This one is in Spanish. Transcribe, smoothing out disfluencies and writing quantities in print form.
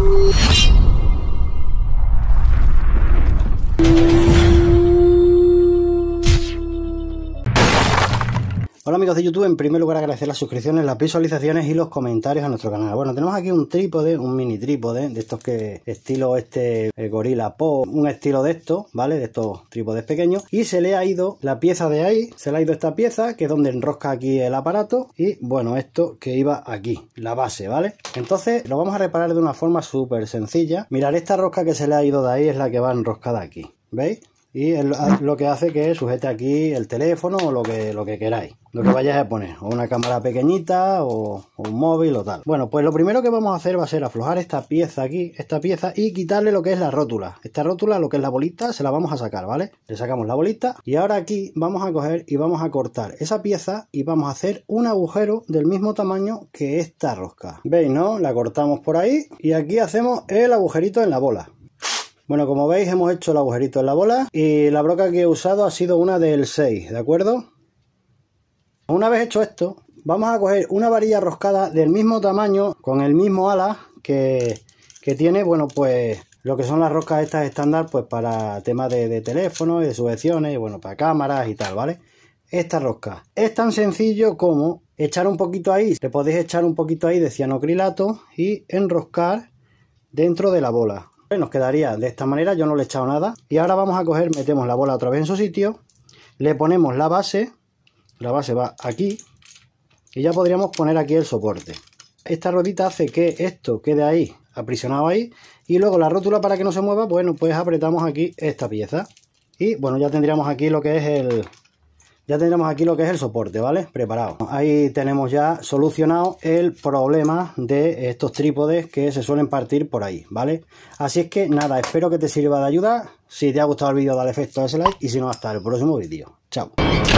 Hola amigos de YouTube, en primer lugar agradecer las suscripciones, las visualizaciones y los comentarios a nuestro canal. Bueno, tenemos aquí un trípode, un mini trípode, de estos que estilo Gorilla Po, un estilo de estos, ¿vale? De estos trípodes pequeños. Y se le ha ido la pieza de ahí, se le ha ido esta pieza, que es donde enrosca aquí el aparato. Y bueno, esto que iba aquí, la base, ¿vale? Entonces lo vamos a reparar de una forma súper sencilla. Mirad, esta rosca que se le ha ido de ahí es la que va enroscada aquí, ¿veis? Y es lo que hace que sujete aquí el teléfono o lo que queráis, lo que vayáis a poner, o una cámara pequeñita o un móvil o tal. Bueno, pues lo primero que vamos a hacer va a ser aflojar esta pieza aquí, y quitarle lo que es la rótula. Esta rótula, lo que es la bolita, se la vamos a sacar, ¿vale? Le sacamos la bolita y ahora aquí vamos a coger y vamos a cortar esa pieza y vamos a hacer un agujero del mismo tamaño que esta rosca. ¿Veis, no? La cortamos por ahí y aquí hacemos el agujerito en la bola. Bueno, como veis hemos hecho el agujerito en la bola y la broca que he usado ha sido una del 6, ¿de acuerdo? Una vez hecho esto, vamos a coger una varilla roscada del mismo tamaño, con el mismo ala que tiene, bueno, pues lo que son las roscas estas estándar, pues para temas de teléfono y de sujeciones, y bueno, para cámaras y tal, ¿vale? Esta rosca es tan sencillo como echar un poquito ahí, le podéis echar un poquito ahí de cianocrilato y enroscar dentro de la bola. Nos quedaría de esta manera, yo no le he echado nada. Y ahora vamos a coger, metemos la bola otra vez en su sitio, le ponemos la base va aquí y ya podríamos poner aquí el soporte. Esta ruedita hace que esto quede ahí, aprisionado ahí, y luego la rótula, para que no se mueva, bueno, pues apretamos aquí esta pieza y bueno, ya tendríamos aquí lo que es el soporte, ¿vale? Preparado. Ahí tenemos ya solucionado el problema de estos trípodes que se suelen partir por ahí, ¿vale? Así es que nada, espero que te sirva de ayuda. Si te ha gustado el vídeo, dale efecto a ese like y si no, hasta el próximo vídeo. Chao.